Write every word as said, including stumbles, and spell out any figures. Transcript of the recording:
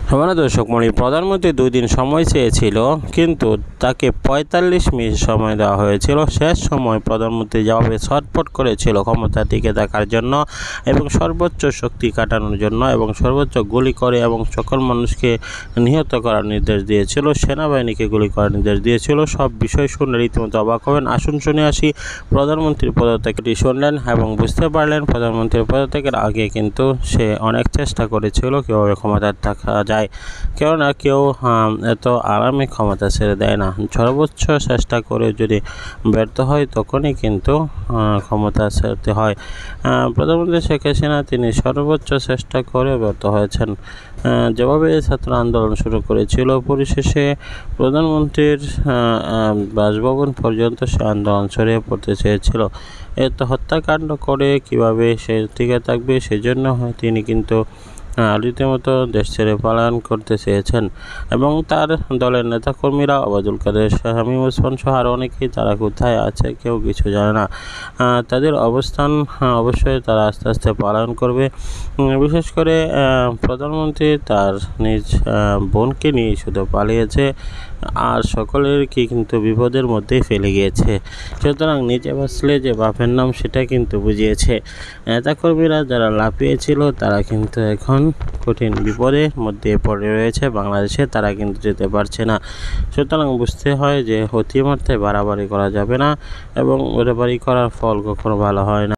মানে দর্শক মণি, প্রধানমন্ত্রী দুই দিন সময় চেয়েছিল, কিন্তু তাকে পঁয়তাল্লিশ মিনিট সময় দেওয়া হয়েছিল। শেষ সময় প্রধানমন্ত্রী যেভাবে ছটফট করেছিল ক্ষমতা টিকে থাকার জন্য এবং সর্বোচ্চ শক্তি কাটানোর জন্য এবং সর্বোচ্চ গুলি করে এবং সকল মানুষকে নিহত করার নির্দেশ দিয়েছিল, সেনাবাহিনীকে গুলি করার নির্দেশ দিয়েছিল, সব বিষয় শুনে রীতিমতো অবাক হবেন। আসুন শুনে আসি প্রধানমন্ত্রীর পদত্যাগটি শুনলেন এবং বুঝতে পারলেন প্রধানমন্ত্রীর পদত্যাগের আগে কিন্তু সে অনেক চেষ্টা করেছিল কীভাবে ক্ষমতা থাকা যায়। কেননা কেউ এত আরামে ক্ষমতা ছেড়ে দেয় না, সর্বোচ্চ চেষ্টা করে যদি ব্যর্থ হয় তখনই কিন্তু ক্ষমতা ছেড়তে হয়। প্রধানমন্ত্রী শেখ হাসিনা তিনি সর্বোচ্চ চেষ্টা করে ব্যর্থ হয়েছেন। যেভাবে ছাত্র আন্দোলন শুরু করেছিল, পরিশেষে প্রধানমন্ত্রীর বাসভবন পর্যন্ত সে আন্দোলন ছড়িয়ে পড়তে চেয়েছিল। এত হত্যাকাণ্ড করে কিভাবে সে টিকে থাকবে, সেজন্য তিনি কিন্তু রীতিমতো দেশ ছেড়ে পলায়ন করতে চেয়েছেন এবং তার দলের নেতাকর্মীরা ওবায়দুল কাদের, শামীম ওসমান সহ আরও অনেকেই তারা কোথায় আছে কেউ কিছু জানে না। তাদের অবস্থান অবশ্যই তারা আস্তে আস্তে পলায়ন করবে। বিশেষ করে প্রধানমন্ত্রী তার নিজ বোনকে নিয়ে শুধু পালিয়েছে আর সকলের কি কিন্তু বিপদের মধ্যেই ফেলে গিয়েছে। সুতরাং নিজে বাঁচলে যে বাপের নাম সেটা কিন্তু বুঝিয়েছে। নেতাকর্মীরা যারা লাফিয়েছিল তারা কিন্তু এখন কঠিন বিপদের মধ্যে পড়ে রয়েছে বাংলাদেশে, তারা কিন্তু যেতে পারছে না। সুতরাং বুঝতে হয় যে অতিমাত্রায় বাড়াবাড়ি করা যাবে না এবং বাড়াবাড়ি করার ফল কখনো ভালো হয় না।